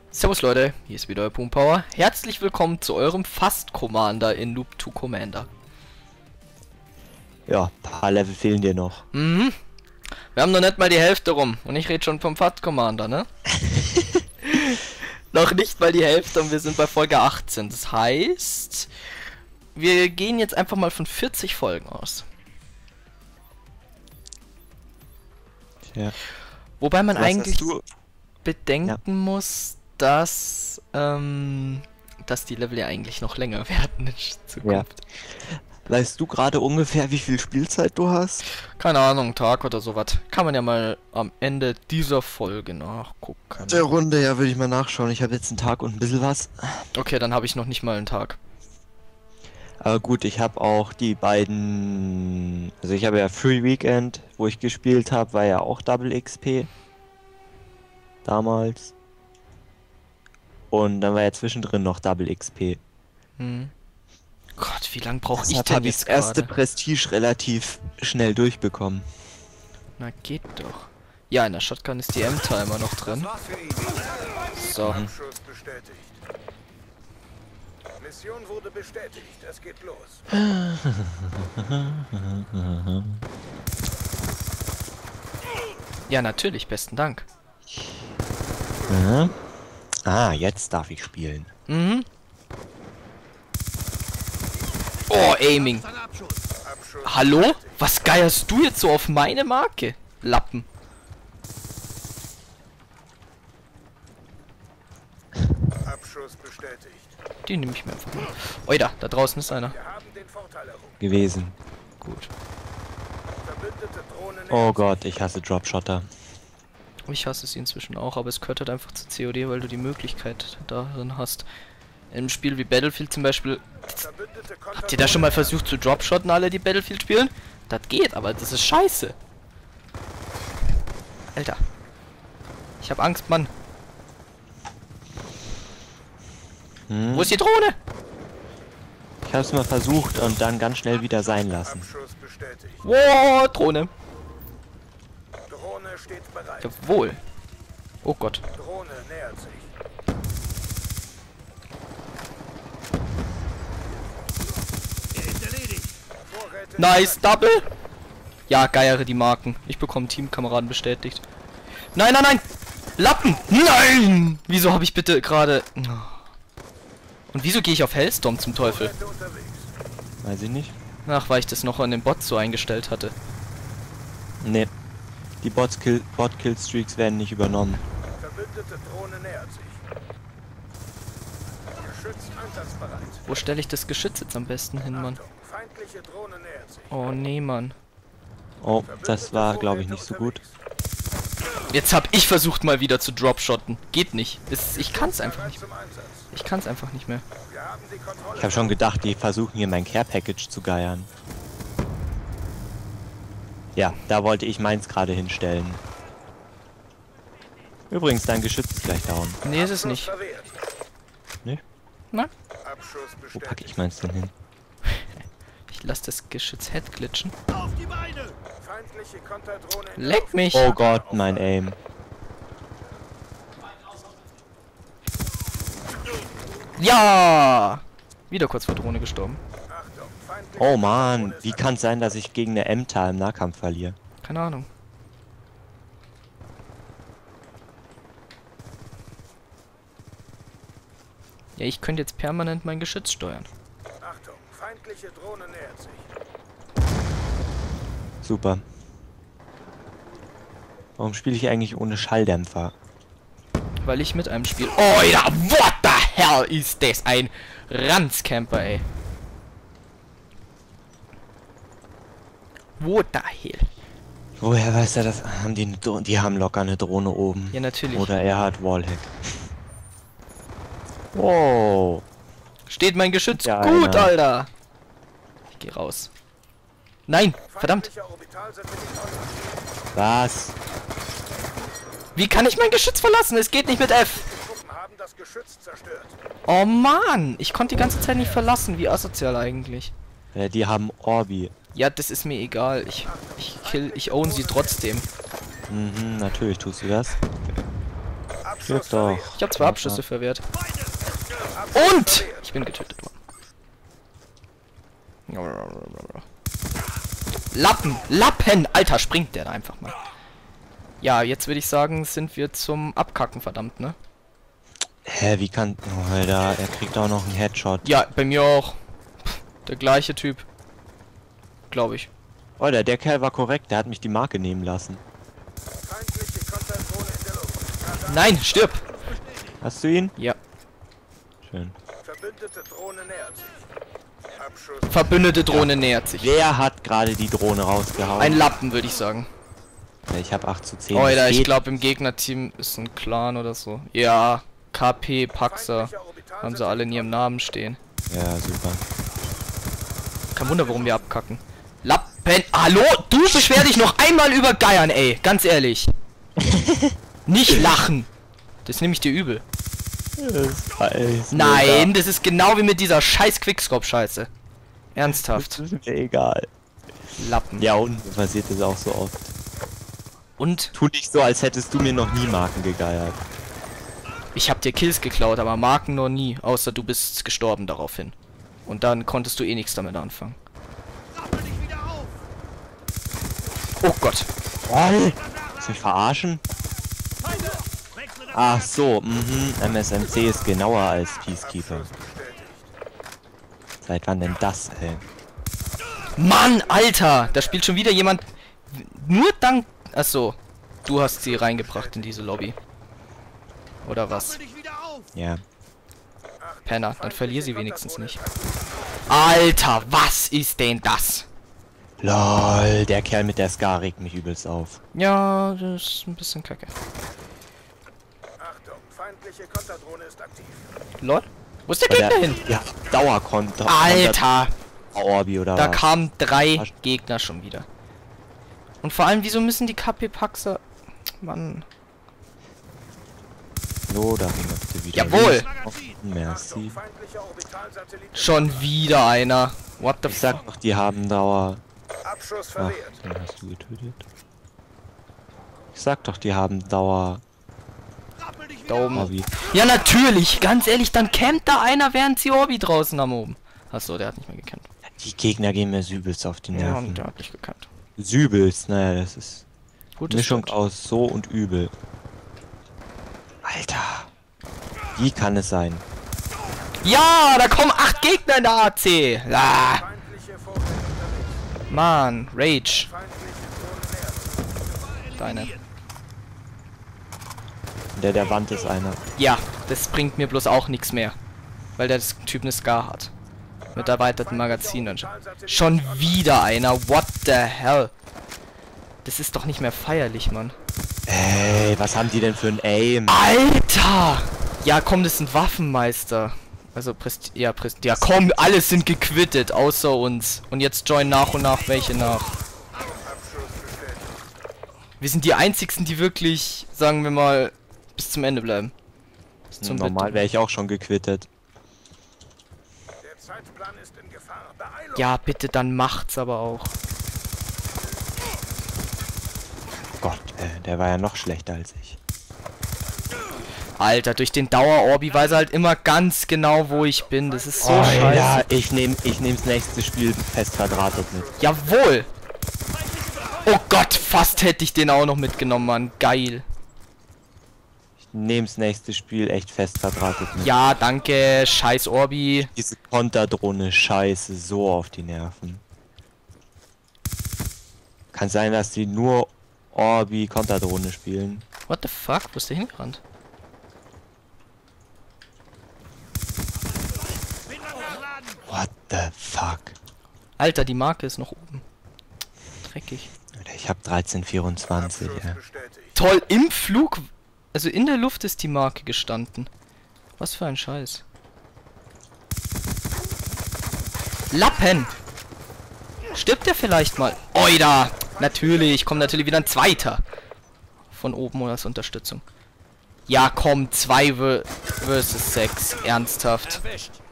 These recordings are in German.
Servus Leute, hier ist wieder euer Power. Herzlich willkommen zu eurem Fast-Commander in Noob 2 Commander. Ja, ein paar Level fehlen dir noch. Mhm. Wir haben noch nicht mal die Hälfte rum und ich rede schon vom Fast-Commander, ne? Noch nicht mal die Hälfte und wir sind bei Folge 18. Das heißt, wir gehen jetzt einfach mal von 40 Folgen aus. Ja. Wobei man Was eigentlich hast du? bedenken muss, dass die Level ja eigentlich noch länger werden in Zukunft. Weißt du gerade ungefähr, wie viel Spielzeit du hast? Keine Ahnung, Tag oder sowas. Kann man ja mal am Ende dieser Folge nachgucken. Der Runde, ja, würde ich mal nachschauen. Ich habe jetzt einen Tag und ein bisschen was. Okay, dann habe ich noch nicht mal einen Tag. Aber gut, ich habe auch die beiden... Also ich habe ja Free Weekend, wo ich gespielt habe, war ja auch Double XP. Damals. Und dann war ja zwischendrin noch Double XP. Hm. Gott, wie lange brauche ich Deshalb denn habe ich jetzt das erste gerade? Prestige relativ schnell durchbekommen. Na, geht doch. Ja, in der Shotgun ist die M-Timer noch drin. So. Abschuss bestätigt. Mission wurde bestätigt. Es geht los. Ja, natürlich, besten Dank. Mhm. Ah, jetzt darf ich spielen. Mhm. Oh, Aiming. Abschuss Hallo? Was geierst du jetzt so auf meine Marke? Lappen. Abschuss bestätigt. Die nehme ich mir einfach mal. Oida, da draußen ist einer. Wir haben den Vorteil errungen. Gewesen. Gut. Verbündete Drohne Oh nähert Gott, ich hasse Dropshotter. Ich hasse sie inzwischen auch, aber es gehört halt einfach zu COD, weil du die Möglichkeit darin hast. Im Spiel wie Battlefield zum Beispiel. sich. Verbündete Habt ihr da schon mal versucht zu dropshotten, alle die Battlefield spielen? Das geht, aber das ist scheiße. Alter. Ich hab Angst, Mann. Wo ist die Drohne? Ich hab's mal versucht und dann ganz schnell wieder sein lassen. Abschuss bestätigt. Wow, Drohne. Drohne steht bereit. Jawohl. Oh Gott. Drohne nähert sich. Er ist erledigt. Vorräte Nice, Double. Ja, geiere die Marken. Ich bekomme Teamkameraden bestätigt. Nein, nein, nein. Lappen. Nein. Wieso habe ich bitte gerade... Und wieso gehe ich auf Hellstorm zum Teufel? Vorräte unterwegs. Weiß ich nicht. Ach, weil ich das noch an den Bot so eingestellt hatte. Nee. Die Bot-Kill-Streaks werden nicht übernommen. Verbündete Drohne nähert sich. Geschütz einsatzbereit. Wo stelle ich das Geschütz jetzt am besten hin, Mann? Achtung, feindliche Drohne nähert sich. Oh, nee, Mann. Oh, das war, glaube ich, nicht so gut. Jetzt hab ich versucht mal wieder zu dropshotten. Geht nicht. Ich kann's einfach nicht. Zum Einsatz. Ich kann's einfach nicht mehr. Wir haben die Kontrolle. Ich habe schon gedacht, die versuchen hier mein Care-Package zu geiern. Ja, da wollte ich meins gerade hinstellen. Übrigens, dein Geschütz ist gleich down. Nee, ist es nicht. Verwehrt. Ne? Na? Abschuss Wo packe bestätigt. ich meins denn hin? Ich lasse das Geschütz head glitschen. Auf die Beine! Feindliche Konterdrohne in Leck mich! Oh Gott, mein Aim. Ja! Wieder kurz vor Drohne gestorben. Achtung, feindliche Oh man, Konterdrohne wie ist kann es sein, dass ich gegen eine MTA im Nahkampf verliere? Keine Ahnung. Ja, ich könnte jetzt permanent mein Geschütz steuern. Achtung, feindliche Drohne nähert sich. Super. Warum spiele ich eigentlich ohne Schalldämpfer? Weil ich mit einem Spiel... Oh ja, what the hell ist das? Ein Ranzcamper, ey. What the hell? Woher weiß er das? Haben die, die haben locker eine Drohne oben. Ja, natürlich. Oder er hat Wallhack. Wow. Steht mein Geschütz Ja, gut, einer. Alter. Ich geh raus. Nein, verdammt. Feindlicher Orbitalsatellit. Was? Wie kann ich mein Geschütz verlassen? Es geht nicht mit F. Truppen haben das Geschütz zerstört. Oh Mann, ich konnte die ganze Zeit nicht verlassen. Wie asozial eigentlich. Die haben Orbi. Ja, das ist mir egal. Ich own sie trotzdem. Mhm, natürlich tust du das. Abschuss doch. verwehrt. Ich habe 2 Abschüsse verwehrt. Abschuss Und verwehrt. ich bin getötet worden. Lappen! Alter, springt der da einfach mal. Ja, jetzt würde ich sagen, sind wir zum Abkacken, verdammt, ne? Hä, wie kann... Oh, Alter, er kriegt auch noch einen Headshot. Ja, bei mir auch. Der gleiche Typ. Glaube ich. Alter, der Kerl war korrekt, der hat mich die Marke nehmen lassen. Feindliche Konterdrohne in der Luft. Nein, stirb! Hast du ihn? Ja. Schön. Verbündete Drohne nähert sich. Abschuss. Verbündete Drohne nähert sich. Wer hat gerade die Drohne rausgehauen? Ein Lappen, würde ich sagen. Ja, ich habe 8 zu 10. Oh, Das Alter, ich geht. glaube im Gegnerteam ist ein Clan oder so. Ja, KP, Paxa. Feindlicher Orbitalsatellite Haben sie alle in ihrem Namen stehen. Ja, super. Kein Wunder, warum wir abkacken. Lappen! Hallo? Du beschwer dich noch einmal über Geiern, ey. Ganz ehrlich. Nicht lachen. Das nehme ich dir übel. Nein, das ist genau wie mit dieser scheiß Quickscope-Scheiße. Ernsthaft. Das ist mir egal. Lappen. Ja, und mir passiert das auch so oft. Und Tu nicht so, als hättest du mir noch nie Marken gegeiert. ich hab dir Kills geklaut, aber Marken noch nie. Außer du bist gestorben daraufhin. Und dann konntest du eh nichts damit anfangen. Oh Gott. Willst du mich verarschen? Ach so, MSMC ist genauer als Peacekeeper. Seit wann denn das, ey? Mann, Alter! Da spielt schon wieder jemand... Nur dank... Achso. Du hast sie reingebracht in diese Lobby. Oder was? Ja. Penner, dann verlier sie wenigstens nicht. Alter, was ist denn das? LOL, der Kerl mit der Scar regt mich übelst auf. Ja, das ist ein bisschen kacke. Achtung, feindliche Konterdrohne ist aktiv. Lol? Wo ist der Gegner hin? Ja, Dauerkonter. Alter! Orbi oder Da was? kamen 3 Gegner schon wieder. Und vor allem, wieso müssen die KP-Paxer... Mann. So, da möchte wieder. Jawohl! Merci. Feindlicher Orbitalsatellit. Schon wieder einer. What the Ich fuck? sag doch, die haben Dauer. Abschuss Ach, verwehrt. den hast du getötet. Ich sag doch, die haben Dauer. Da oben. Orbi. Ja, natürlich. Ganz ehrlich, dann campt da einer, während sie Orbi draußen haben oben. Achso, der hat nicht mehr gekämpft. Die Gegner gehen mir übelst auf die Ja, Nerven. und der hat nicht gekämpft. Übelst, naja, das ist Gutes Mischung Start. aus so und übel. Alter. Wie kann es sein? Ja, da kommen 8 Gegner in der AC. Ah, Feindliche Vorräte unterwegs. Mann, Rage. Feindliche Drohne nähert sich. Deine. Der Wand ist einer. Ja, das bringt mir bloß auch nichts mehr. Weil der Typ eine Scar hat. Mit erweitertem Magazin und schon wieder einer. What the hell? Das ist doch nicht mehr feierlich, Mann. Ey, was haben die denn für ein Aim? Alter! Ja, komm, das sind Waffenmeister. Also, ja, komm, alle sind gequittet, außer uns. Und jetzt joinen nach und nach welche nach. Wir sind die einzigsten, die wirklich, sagen wir mal, bis zum Ende bleiben. Bis zum Normal Dritten. wäre ich auch schon gequittet. Der Zeitplan ist in Gefahr. Beeilung. Ja, bitte, dann macht's aber auch. Gott, der war ja noch schlechter als ich. Alter, durch den Dauer-Orbi weiß er halt immer ganz genau, wo ich bin. Das ist so scheiße. Ja, ich nehm's nächste Spiel fest verdrahtet mit. Jawohl! Oh Gott, fast hätte ich den auch noch mitgenommen, Mann. Geil. Ich nehm's nächste Spiel echt fest verdrahtet mit. Ja, danke, scheiß Orbi. Diese Konterdrohne scheiße so auf die Nerven. Kann sein, dass die nur Orbi Konterdrohne spielen. What the fuck? Wo ist der hingerannt? What the fuck? Alter, die Marke ist noch oben. Dreckig. Alter, ich hab 1324, Abschuss ja. bestätigt. Toll, im Flug... Also in der Luft ist die Marke gestanden. Was für ein Scheiß. Lappen! Stirbt der vielleicht mal? Oida! Natürlich, kommt natürlich wieder ein Zweiter. Von oben oder als Unterstützung. Ja, komm, 2 versus 6. Ernsthaft.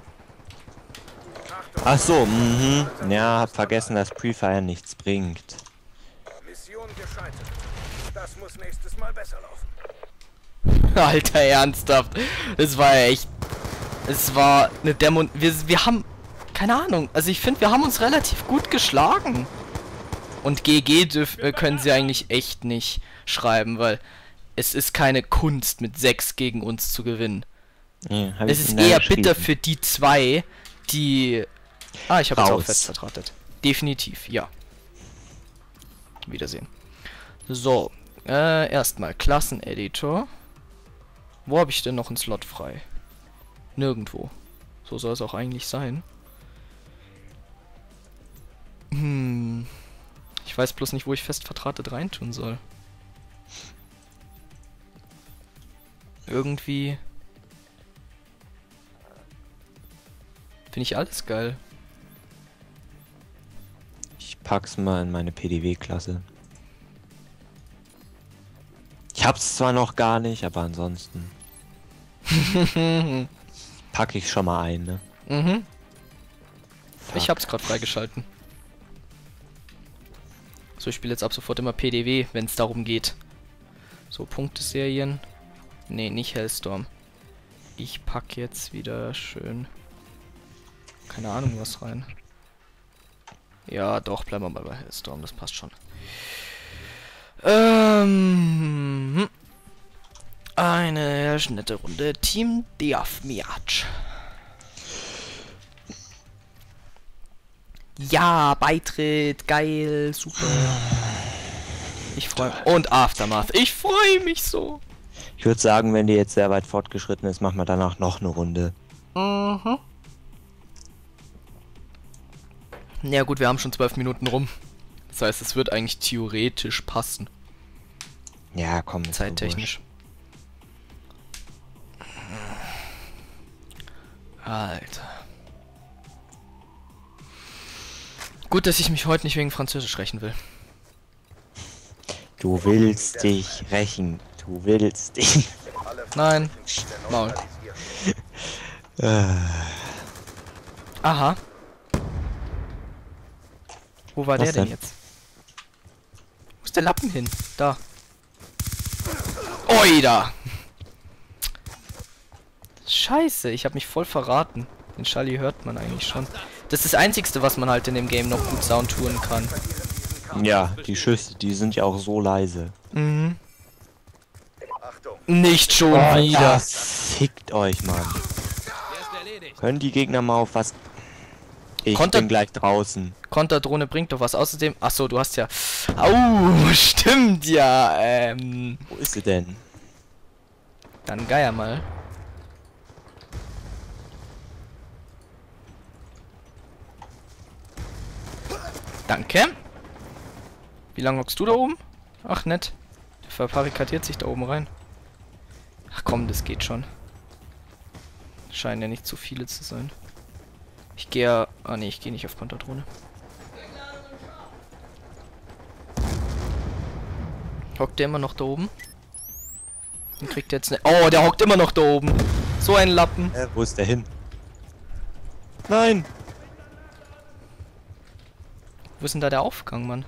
Ach so, ja, hab vergessen, dass Prefire nichts bringt. Mission gescheitert. Das muss nächstes Mal besser laufen. Alter, ernsthaft. Das war ja echt... Es war eine Demo... Wir haben... Keine Ahnung. Also ich finde, wir haben uns relativ gut geschlagen. Und GG können sie eigentlich echt nicht schreiben, weil es ist keine Kunst, mit 6 gegen uns zu gewinnen. Nee, Es ist eher bitter für die 2, die... Ah, ich habe jetzt auch fest vertratet. Definitiv, ja. Wiedersehen. So, erstmal Klasseneditor. Wo habe ich denn noch einen Slot frei? Nirgendwo. So soll es auch eigentlich sein. Ich weiß bloß nicht, wo ich fest vertratet reintun soll. Irgendwie... Finde ich alles geil. Ich pack's mal in meine PDW-Klasse. Ich hab's zwar noch gar nicht, aber ansonsten packe ich schon mal ein, ne? Mhm. Ich Fuck. hab's gerade freigeschalten. So, ich spiele jetzt ab sofort immer PDW, wenn es darum geht. So, Punkteserien. Nee, nicht Hellstorm. Ich pack jetzt wieder schön... Keine Ahnung was rein. Ja, doch, bleiben wir mal bei Hellstorm, das passt schon. Eine nette Runde Team Deathmatch. Ja, Beitritt, geil, super. Ich freue mich. Und Aftermath, ich freue mich so. Ich würde sagen, wenn die jetzt sehr weit fortgeschritten ist, machen wir danach noch eine Runde. Mhm. Ja gut, wir haben schon 12 Minuten rum. Das heißt, es wird eigentlich theoretisch passen. Ja, komm. ist so Zeittechnisch. Alter. Gut, dass ich mich heute nicht wegen Französisch rächen will. wurscht. Du willst dich rächen. Du willst dich. Nein. Maul. Aha. Wo war Was der denn denn? jetzt? Wo ist der Lappen hin? Da. Oida! Scheiße, ich habe mich voll verraten. Den Schalli hört man eigentlich schon. Das ist das Einzigste, was man halt in dem Game noch gut soundtouren kann. Ja, die Schüsse, die sind ja auch so leise. Mhm. Achtung, Nicht schon wieder. Ja, fickt euch, Mann. Können die Gegner mal auf was... Ich Konter- bin gleich draußen. Konterdrohne bringt doch was. Außerdem... Achso, du hast ja... Au, stimmt ja. Wo ist sie denn? Dann geier mal. Danke. Wie lange hockst du da oben? Ach, nett. Der verbarrikadiert sich da oben rein. Ach komm, das geht schon. Scheinen ja nicht zu viele zu sein. Ich gehe ja... Ah ne, ich gehe nicht auf Konterdrohne. Hockt der immer noch da oben? Den kriegt der jetzt ne... Oh, der hockt immer noch da oben. So ein Lappen. Wo ist der hin? Nein! Wo ist denn da der Aufgang, Mann?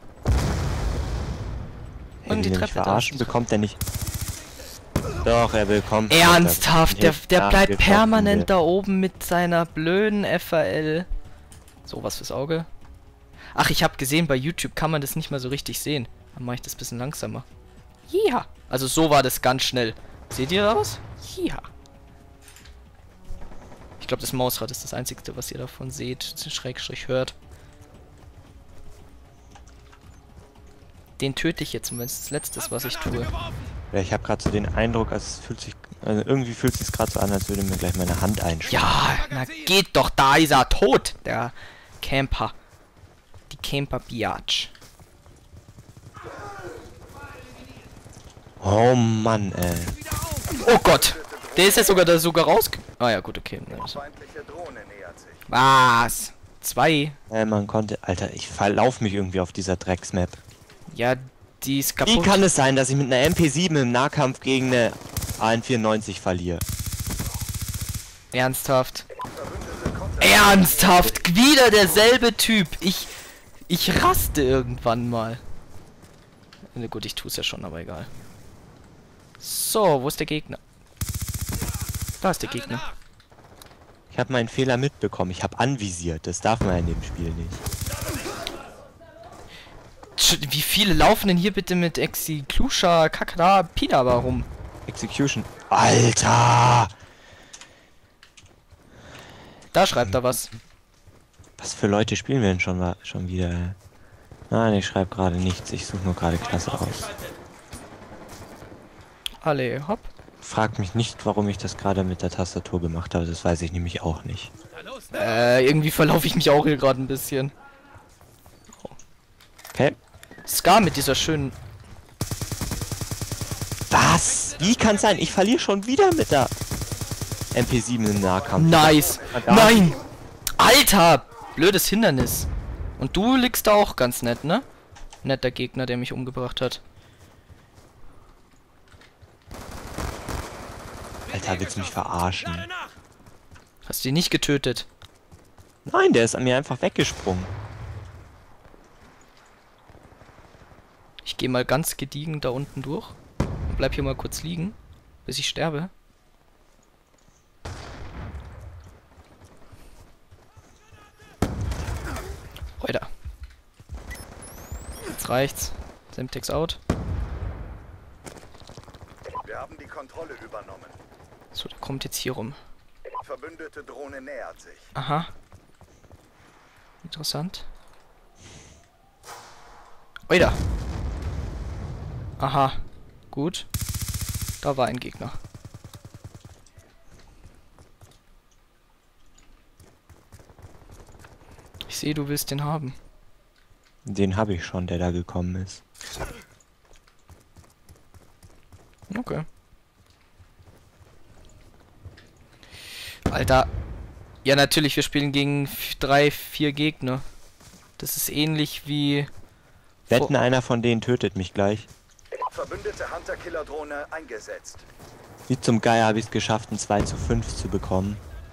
Hey, Und die will der Treppe mich da. verarschen, bekommt er nicht. Doch, er bekommt. Ernsthaft, der Ja, bleibt wir permanent schaffen da oben mit seiner blöden FAL. So, was fürs Auge. Ach, ich habe gesehen, bei YouTube kann man das nicht mal so richtig sehen. Dann mache ich das ein bisschen langsamer. Ja. Also so war das ganz schnell. Seht ihr das? Ja. Ich glaube, das Mausrad ist das Einzige, was ihr davon seht, Schrägstrich hört. Den töte ich jetzt, und wenn es das Letzte ist, was ich tue. Ja, ich habe gerade so den Eindruck, als es fühlt sich, also irgendwie fühlt es sich gerade so an, als würde mir gleich meine Hand einschlagen. Ja, na geht doch, da ist er tot, der Camper. Die Camper-Biatch. Oh Mann, ey. Oh Gott, der ist ja sogar raus. Ah ja, gut, okay. feindliche Drohne nähert sich. Was? 2? Man konnte, Alter, ich verlauf mich irgendwie auf dieser Drecksmap. Ja, die ist Wie kaputt. kann es sein, dass ich mit einer MP7 im Nahkampf gegen eine AN94 verliere? Ernsthaft. Ernsthaft, wieder derselbe Typ. Ich raste irgendwann mal. Na gut, ich tue es ja schon, aber egal. So, wo ist der Gegner? Da ist der Gegner. Ich habe meinen Fehler mitbekommen. Ich habe anvisiert. Das darf man in dem Spiel nicht. Wie viele laufen denn hier bitte mit Execution Kakada Pidaba rum? Execution. Alter! Da schreibt er was. Was für Leute spielen wir denn schon wieder? Nein, ich schreibe gerade nichts. Ich suche nur gerade Klasse aus. Alle, hopp. Frag mich nicht, warum ich das gerade mit der Tastatur gemacht habe. Das weiß ich nämlich auch nicht. Irgendwie verlaufe ich mich auch hier gerade ein bisschen. Okay. Scar mit dieser schönen... Was? Wie kann es sein? Ich verliere schon wieder mit der MP7 im Nahkampf. Nice! Nein! Alter! Blödes Hindernis. Und du liegst da auch ganz nett, ne? Netter Gegner, der mich umgebracht hat. Alter, willst du mich verarschen? Hast du ihn nicht getötet? Nein, der ist an mir einfach weggesprungen. Ich gehe mal ganz gediegen da unten durch. Und bleib hier mal kurz liegen, bis ich sterbe. Weiter. Jetzt reicht's. Semtex out. Wir haben die Kontrolle übernommen. So, der kommt jetzt hier rum. Verbündete Drohne nähert sich. Aha. Interessant. Weiter. Aha. Gut. Da war ein Gegner. Ich sehe, du willst den haben. Den habe ich schon, der da gekommen ist. Okay. Alter. Ja, natürlich, wir spielen gegen 3, 4 Gegner. Das ist ähnlich wie... Wetten, einer von denen tötet mich gleich. Verbündete Hunter-Killer-Drohne eingesetzt. Wie zum Geier habe ich es geschafft, ein 2:5 zu bekommen.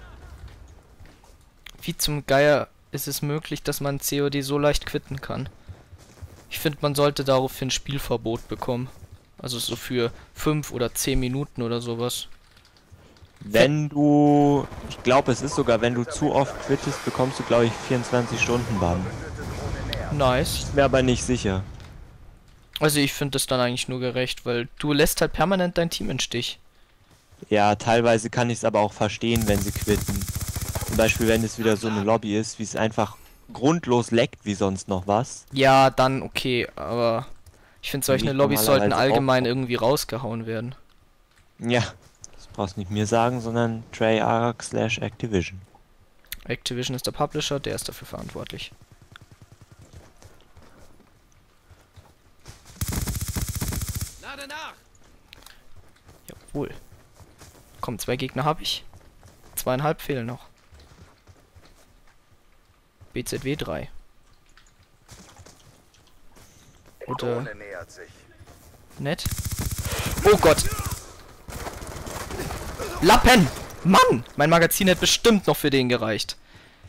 Wie zum Geier ist es möglich, dass man COD so leicht quitten kann. Ich finde, man sollte daraufhin Spielverbot bekommen. Also so für 5 oder 10 Minuten oder sowas. Wenn du... Ich glaube, es ist sogar, wenn du zu oft quittest, bekommst du, glaube ich, 24 Stunden Bann. Nice. Ist mir aber nicht sicher. Also ich finde das dann eigentlich nur gerecht, weil du lässt halt permanent dein Team im Stich. Ja, teilweise kann ich es aber auch verstehen, wenn sie quitten. Zum Beispiel, wenn es wieder so eine Lobby ist, wie es einfach grundlos leckt, wie sonst noch was. Ja, dann okay, aber ich finde, solche Liegt Lobbys sollten normalerweise allgemein auch. irgendwie rausgehauen werden. Ja, das brauchst nicht mir sagen, sondern Treyarch/Activision. Activision ist der Publisher, der ist dafür verantwortlich. Jawohl. Komm, 2 Gegner habe ich. 2,5 fehlen noch. BZW 3. Oder Drohne nähert sich. nett? Oh Gott! Lappen! Mann! Mein Magazin hat bestimmt noch für den gereicht.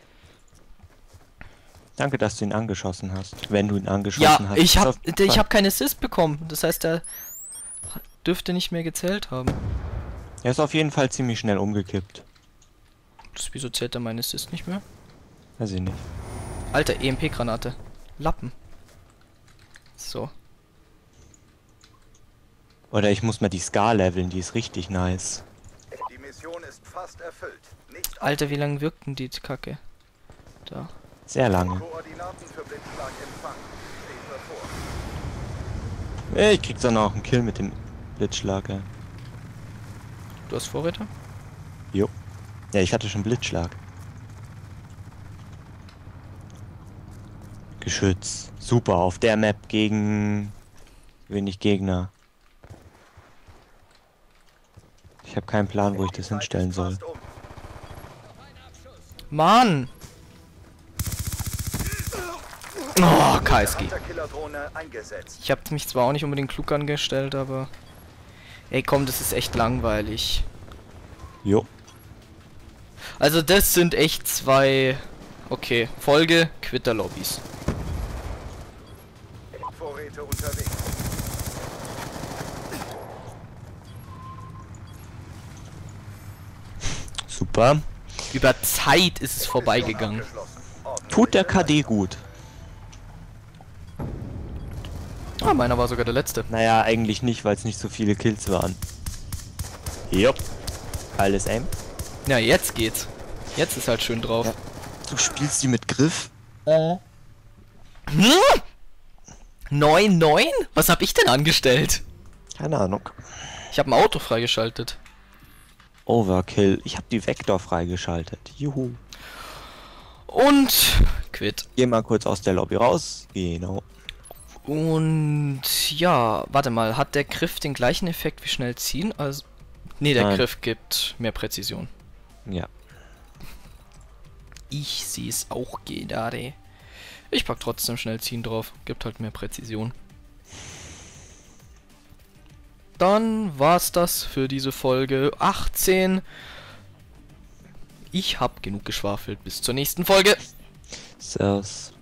Danke, dass du ihn angeschossen hast. Wenn du ihn angeschossen Ja, hast. ich Ist hab, auf jeden ich Fall- hab keinen Assist bekommen. Das heißt, er dürfte nicht mehr gezählt haben. Er ist auf jeden Fall ziemlich schnell umgekippt. Wieso zählt er meinen Assist nicht mehr? Weiß ich nicht. Alter, EMP-Granate. Lappen. So. Oder ich muss mal die Scar leveln, die ist richtig nice. Die Mission ist fast erfüllt. Nicht Alter, wie lange wirkt denn die Kacke? Da. Sehr lange. Koordinaten für Blitzschlag empfangen. Stehen wir vor. Ich krieg dann auch einen Kill mit dem Blitzschlag, ja. Du hast Vorräte? Jo. Ja, ich hatte schon Blitzschlag. Geschütz. Super, auf der Map gegen wenig Gegner. Ich habe keinen Plan, wo ich das hinstellen soll. Fast um. Mann! Oh, KSG. Hunter-Killer-Drohne eingesetzt. Ich habe mich zwar auch nicht unbedingt klug angestellt, aber... Ey, komm, das ist echt langweilig. Jo. Also das sind echt 2... Okay, Folge Quitter-Lobbys. Vorräte unterwegs. Super. Über Zeit ist es vorbeigegangen. Tut der KD gut. Ah, meiner war sogar der letzte. Naja, eigentlich nicht, weil es nicht so viele Kills waren. Jupp. Alles Aim. Ja, jetzt geht's. Jetzt ist halt schön drauf. Ja. Du spielst die mit Griff? 9-9? Was hab ich denn angestellt? Keine Ahnung. Ich habe ein Auto freigeschaltet. Overkill. Ich habe die Vektor freigeschaltet. Juhu. Und quit. Geh mal kurz aus der Lobby raus. Genau. Und ja, warte mal, hat der Griff den gleichen Effekt wie schnell ziehen? Also, nee, der Nein. Griff gibt mehr Präzision. Ja. Ich sehe es auch gerade. Ich pack trotzdem schnell ziehen drauf. Gibt halt mehr Präzision. Dann war's das für diese Folge 18. Ich hab genug geschwafelt. Bis zur nächsten Folge. Servus.